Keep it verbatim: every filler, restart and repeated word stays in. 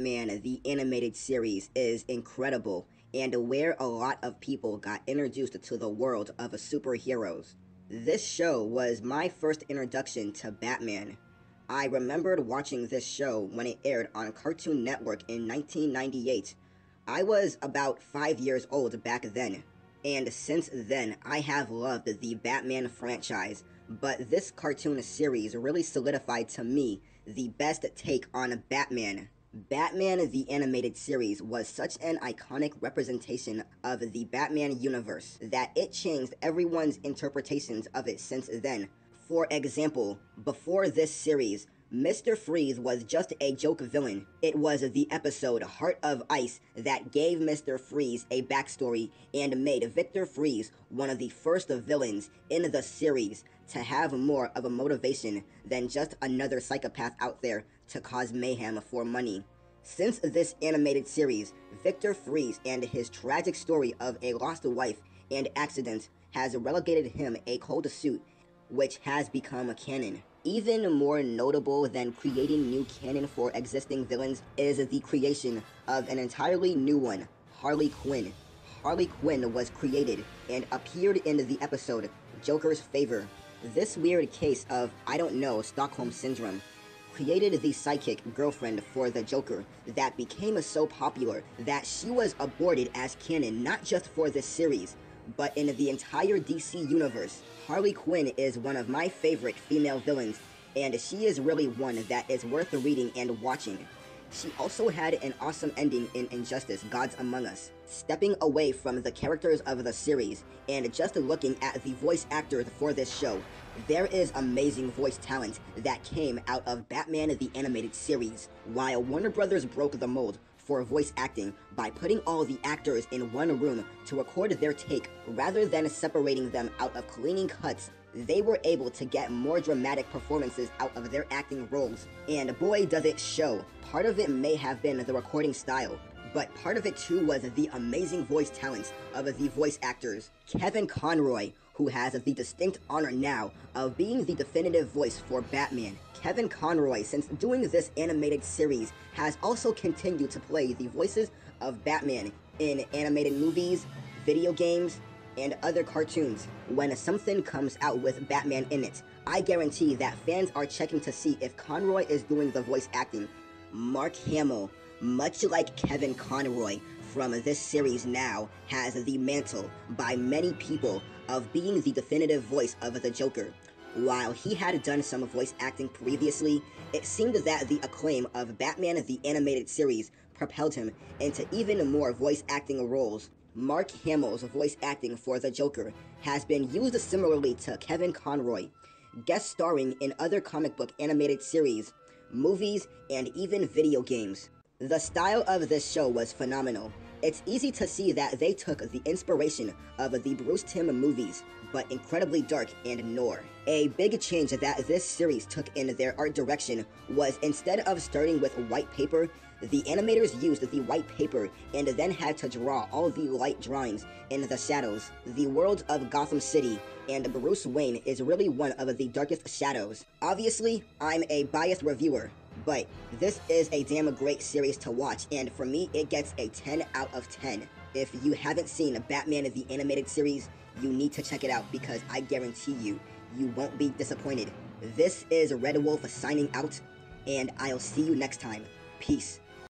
Batman the Animated Series is incredible and where a lot of people got introduced to the world of superheroes. This show was my first introduction to Batman. I remembered watching this show when it aired on Cartoon Network in nineteen ninety-eight. I was about five years old back then, and since then I have loved the Batman franchise, but this cartoon series really solidified to me the best take on Batman. Batman the Animated Series was such an iconic representation of the Batman universe that it changed everyone's interpretations of it since then. For example, before this series, Mister Freeze was just a joke villain. It was the episode Heart of Ice that gave Mister Freeze a backstory and made Victor Freeze one of the first villains in the series to have more of a motivation than just another psychopath out there to cause mayhem for money. Since this animated series, Victor Freeze and his tragic story of a lost wife and accident has relegated him a cold suit, which has become canon. Even more notable than creating new canon for existing villains is the creation of an entirely new one, Harley Quinn. Harley Quinn was created and appeared in the episode Joker's Favor. This weird case of, I don't know, Stockholm Syndrome created the psychic girlfriend for the Joker that became so popular that she was aborted as canon not just for this series, but in the entire D C universe. Harley Quinn is one of my favorite female villains, and she is really one that is worth reading and watching. She also had an awesome ending in Injustice: Gods Among Us. Stepping away from the characters of the series and just looking at the voice actors for this show, there is amazing voice talent that came out of Batman the Animated Series. While Warner Brothers broke the mold for voice acting by putting all the actors in one room to record their take rather than separating them out of cleaning cuts, they were able to get more dramatic performances out of their acting roles. And boy does it show. Part of it may have been the recording style, but part of it too was the amazing voice talents of the voice actors. Kevin Conroy, who has the distinct honor now of being the definitive voice for Batman. Kevin Conroy, since doing this animated series, has also continued to play the voices of Batman in animated movies, video games, and other cartoons. When something comes out with Batman in it, I guarantee that fans are checking to see if Conroy is doing the voice acting. Mark Hamill, much like Kevin Conroy from this series now, has the mantle by many people of being the definitive voice of the Joker. While he had done some voice acting previously, it seemed that the acclaim of Batman the Animated Series propelled him into even more voice acting roles. Mark Hamill's voice acting for the Joker has been used similarly to Kevin Conroy, guest starring in other comic book animated series, movies, and even video games. The style of this show was phenomenal. It's easy to see that they took the inspiration of the Bruce Timm movies, but incredibly dark and noir. A big change that this series took in their art direction was, instead of starting with white paper, the animators used the white paper and then had to draw all the light drawings in the shadows. The world of Gotham City and Bruce Wayne is really one of the darkest shadows. Obviously, I'm a biased reviewer, but this is a damn great series to watch, and for me, it gets a ten out of ten. If you haven't seen Batman the Animated Series, you need to check it out because I guarantee you, you won't be disappointed. This is Red Wolf signing out, and I'll see you next time. Peace.